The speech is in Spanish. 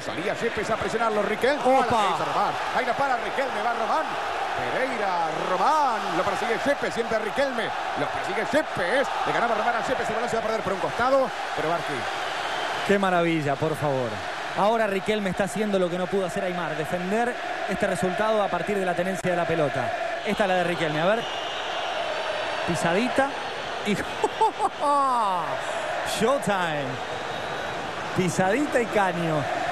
Salía Yepes a presionarlo. Riquelme. ¡Opa! Ahí la para Riquelme. Va Román. Pereira, Román. Lo persigue Yepes. Siempre Riquelme. Lo persigue Yepes. Le ganaba Román a Yepes. El balón se va a perder por un costado. Pero Barqui. Qué maravilla, por favor. Ahora Riquelme está haciendo lo que no pudo hacer Aimar. Defender este resultado a partir de la tenencia de la pelota. Esta es la de Riquelme. A ver. Pisadita. Y Showtime. Pisadita y caño.